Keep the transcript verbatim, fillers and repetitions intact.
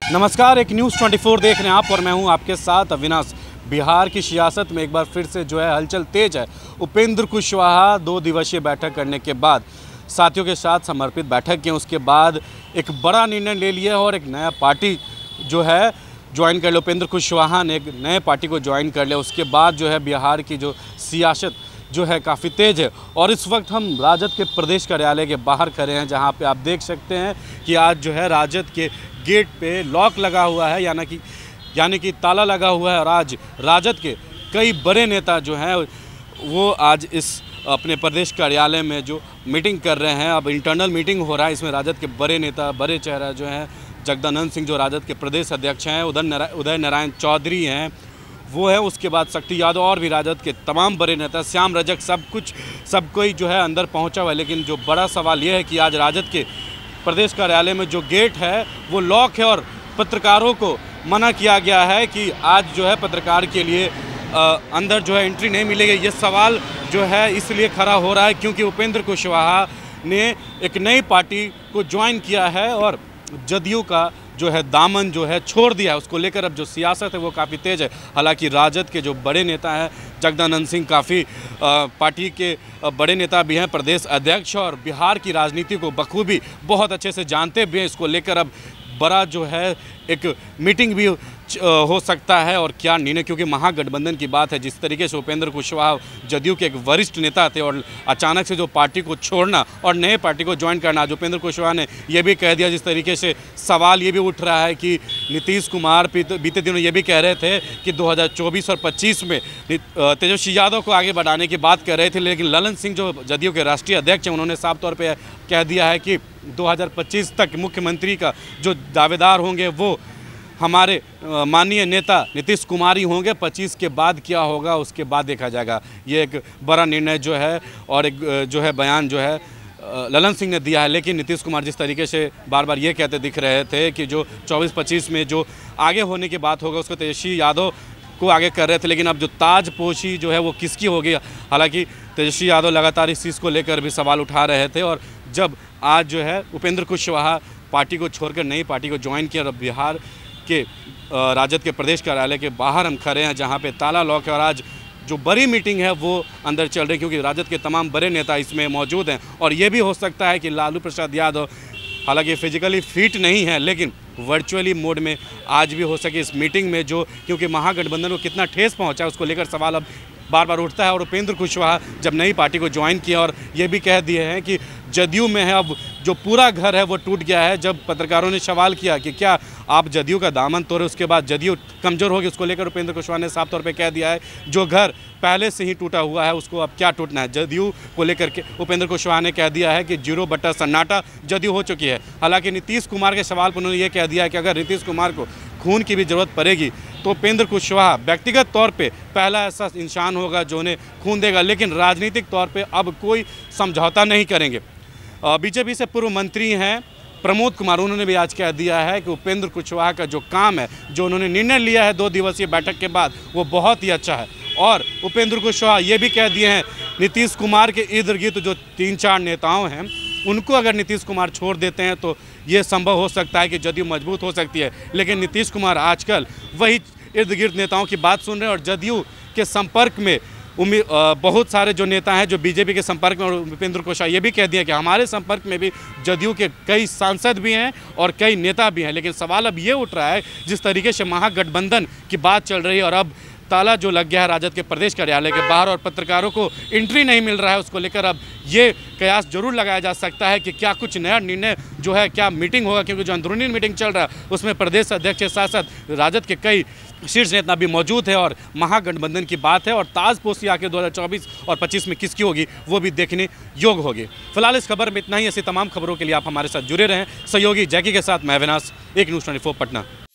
नमस्कार, एक न्यूज़ चौबीस देख रहे हैं आप और मैं हूं आपके साथ अविनाश। बिहार की सियासत में एक बार फिर से जो है हलचल तेज है। उपेंद्र कुशवाहा दो दिवसीय बैठक करने के बाद साथियों के साथ समर्पित बैठक की, उसके बाद एक बड़ा निर्णय ले लिया और एक नया पार्टी जो है ज्वाइन कर लिया। उपेंद्र कुशवाहा ने एक नए पार्टी को ज्वाइन कर लिया। उसके बाद जो है बिहार की जो सियासत जो है काफ़ी तेज़ है और इस वक्त हम राजद के प्रदेश कार्यालय के बाहर खड़े हैं, जहां पे आप देख सकते हैं कि आज जो है राजद के गेट पे लॉक लगा हुआ है, यानी कि यानी कि ताला लगा हुआ है। और आज राजद के कई बड़े नेता जो हैं वो आज इस अपने प्रदेश कार्यालय में जो मीटिंग कर रहे हैं। अब इंटरनल मीटिंग हो रहा है, इसमें राजद के बड़े नेता बड़े चेहरा जो हैं, जगदानंद सिंह जो राजद के प्रदेश अध्यक्ष हैं, उदय उदय नारायण चौधरी हैं वो है, उसके बाद शक्ति यादव और भी राजद के तमाम बड़े नेता, श्याम रजक, सब कुछ सब कोई जो है अंदर पहुंचा हुआ है। लेकिन जो बड़ा सवाल ये है कि आज राजद के प्रदेश कार्यालय में जो गेट है वो लॉक है और पत्रकारों को मना किया गया है कि आज जो है पत्रकार के लिए आ, अंदर जो है एंट्री नहीं मिलेगी। ये सवाल जो है इसलिए खड़ा हो रहा है क्योंकि उपेंद्र कुशवाहा ने एक नई पार्टी को ज्वाइन किया है और जदयू का जो है दामन जो है छोड़ दिया है। उसको लेकर अब जो सियासत है वो काफ़ी तेज़ है। हालांकि राजद के जो बड़े नेता हैं, जगदानंद सिंह काफ़ी पार्टी के बड़े नेता भी हैं, प्रदेश अध्यक्ष, और बिहार की राजनीति को बखूबी बहुत अच्छे से जानते भी हैं। इसको लेकर अब बड़ा जो है एक मीटिंग भी हो सकता है और क्या निर्णय, क्योंकि महागठबंधन की बात है। जिस तरीके से उपेंद्र कुशवाहा जदयू के एक वरिष्ठ नेता थे और अचानक से जो पार्टी को छोड़ना और नए पार्टी को ज्वाइन करना, आज उपेंद्र कुशवाहा ने यह भी कह दिया। जिस तरीके से सवाल ये भी उठ रहा है कि नीतीश कुमार बीते दिनों ये भी कह रहे थे कि दो हज़ार चौबीस और पच्चीस में तेजस्वी यादव को आगे बढ़ाने की बात कर रहे थे, लेकिन ललन सिंह जो जदयू के राष्ट्रीय अध्यक्ष हैं उन्होंने साफ तौर पर कह दिया है कि दो हज़ार पच्चीस तक मुख्यमंत्री का जो दावेदार होंगे वो हमारे माननीय नेता नीतीश कुमार ही होंगे। पच्चीस के बाद क्या होगा उसके बाद देखा जाएगा। ये एक बड़ा निर्णय जो है और एक जो है बयान जो है ललन सिंह ने दिया है। लेकिन नीतीश कुमार जिस तरीके से बार बार ये कहते दिख रहे थे कि जो चौबीस पच्चीस में जो आगे होने की बात होगा उसको तेजस्वी यादव को आगे कर रहे थे, लेकिन अब जो ताजपोशी जो है वो किसकी होगी। हालांकि तेजस्वी यादव लगातार इस चीज़ को लेकर भी सवाल उठा रहे थे और जब आज जो है उपेंद्र कुशवाहा पार्टी को छोड़कर नई पार्टी को ज्वाइन किया और बिहार के राजद के प्रदेश कार्यालय के बाहर हम खड़े हैं, जहां पे ताला लॉक है और आज जो बड़ी मीटिंग है वो अंदर चल रही है क्योंकि राजद के तमाम बड़े नेता इसमें मौजूद हैं। और ये भी हो सकता है कि लालू प्रसाद यादव हालांकि फिजिकली फिट नहीं है लेकिन वर्चुअली मोड में आज भी हो सके इस मीटिंग में, जो क्योंकि महागठबंधन को कितना ठेस पहुंचा है उसको लेकर सवाल अब बार बार उठता है। और उपेंद्र कुशवाहा जब नई पार्टी को ज्वाइन किया और ये भी कह दिए हैं कि जदयू में है अब जो पूरा घर है वो टूट गया है। जब पत्रकारों ने सवाल किया कि क्या आप जदयू का दामन तोड़े उसके बाद जदयू कमज़ोर होगी, उसको लेकर उपेंद्र कुशवाहा ने साफ तौर पे कह दिया है जो घर पहले से ही टूटा हुआ है उसको अब क्या टूटना है। जदयू को लेकर के उपेंद्र कुशवाहा ने कह दिया है कि जीरो बट्टा सन्नाटा जदयू हो चुकी है। हालांकि नीतीश कुमार के सवाल पर उन्होंने ये कह दिया है कि अगर नीतीश कुमार को खून की भी ज़रूरत पड़ेगी तो उपेंद्र कुशवाहा व्यक्तिगत तौर पे पहला ऐसा इंसान होगा जो उन्हें खून देगा, लेकिन राजनीतिक तौर पे अब कोई समझौता नहीं करेंगे। बीजेपी से पूर्व मंत्री हैं प्रमोद कुमार, उन्होंने भी आज कह दिया है कि उपेंद्र कुशवाहा का जो काम है, जो उन्होंने निर्णय लिया है दो दिवसीय बैठक के बाद, वो बहुत ही अच्छा है। और उपेंद्र कुशवाहा ये भी कह दिए हैं नीतीश कुमार के इर्द गिर्द जो तीन चार नेताओं हैं उनको अगर नीतीश कुमार छोड़ देते हैं तो ये संभव हो सकता है कि जदयू मजबूत हो सकती है। लेकिन नीतीश कुमार आजकल वही इर्द गिर्द नेताओं की बात सुन रहे हैं और जदयू के संपर्क में उम्मीद बहुत सारे जो नेता हैं जो बीजेपी के संपर्क में, और उपेंद्र कुशवाहा ये भी कह दिया कि हमारे संपर्क में भी जदयू के कई सांसद भी हैं और कई नेता भी हैं। लेकिन सवाल अब ये उठ रहा है जिस तरीके से महागठबंधन की बात चल रही है और अब ताला जो लग गया है राजद के प्रदेश कार्यालय के बाहर और पत्रकारों को एंट्री नहीं मिल रहा है, उसको लेकर अब ये कयास जरूर लगाया जा सकता है कि क्या कुछ नया निर्णय जो है क्या मीटिंग होगा, क्योंकि जो अंदरूनी मीटिंग चल रहा है उसमें प्रदेश अध्यक्ष के साथ साथ राजद के कई शीर्ष नेता भी मौजूद है और महागठबंधन की बात है और ताजपोशी आके दो हज़ार चौबीस और पच्चीस में किसकी होगी वो भी देखने योग्य होगी। फिलहाल इस खबर में इतना ही। ऐसी तमाम खबरों के लिए आप हमारे साथ जुड़े रहें। सहयोगी जैकी के साथ मैं अविनाश, एक न्यूज़ चौबीस पटना।